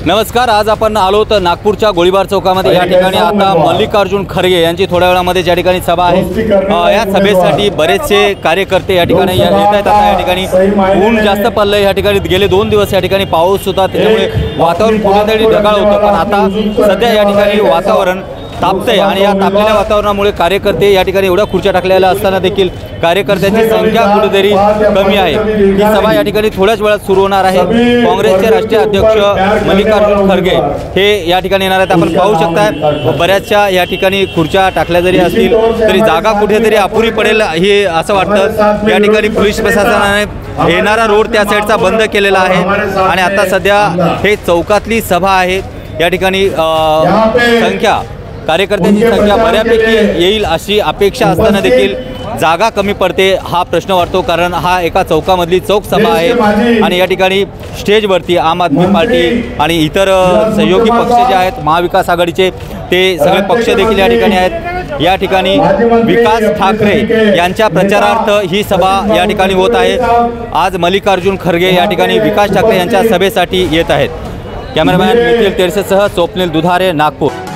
नमस्कार, आज आपण आलो तर नागपूरच्या गोळीबार चौकामध्ये या ठिकाणी आता मल्लिकार्जुन खरगे यांची थोड्या वेळामध्ये ज्या ठिकाणी सभा आहे या सभेसाठी बरेचसे कार्यकर्ते या ठिकाणी येत आहेत। आता या ठिकाणी ऊन जास्त पडलं, या ठिकाणी गेले 2 दिवस या ठिकाणी पाऊस होता, त्यामुळे वातावरण कुठेतरी ढगाळ होतं, पण आता सध्या या ठिकाणी वातावरण तापतंय आणि या तापलेल्या वातावरणामुळे कार्यकर्ते या ठिकाणी एवढ्या खुर्च्या टाकलेल्या असताना देखील कार्यकर्त्यांची संख्या कुठेतरी कमी आहे। ही सभा या ठिकाणी थोड्याच वेळात सुरू होणार आहे। काँग्रेसचे राष्ट्रीय अध्यक्ष मल्लिकार्जुन खरगे हे या ठिकाणी येणार आहेत। आपण पाहू शकता बऱ्याचशा या ठिकाणी खुर्च्या टाकल्या जरी असतील तरी जागा कुठेतरी अपुरी पडेल हे असं वाटतं। या ठिकाणी पोलीस प्रशासनाने येणारा रोड त्या साईडचा बंद केलेला आहे आणि आता सध्या हे चौकातली सभा आहे। या ठिकाणी संख्या कार्यकर्त्यांची संख्या बऱ्यापैकी येईल अशी अपेक्षा असताना देखील जागा कमी पडते हा प्रश्न वाटतो, कारण हा एका चौकामधली चौक सभा आहे आणि या ठिकाणी स्टेजवरती आम आदमी पार्टी आणि इतर सहयोगी पक्ष जे आहेत महाविकास आघाडीचे ते सगळे पक्ष देखील या ठिकाणी आहेत। या ठिकाणी विकास ठाकरे यांच्या प्रचारार्थ ही सभा या ठिकाणी होत आहे। आज मल्लिकार्जुन खरगे या ठिकाणी विकास ठाकरे यांच्या सभेसाठी येत आहेत। कॅमेरामॅन निखिल तेरसेसह स्वप्नील दुधारे, नागपूर।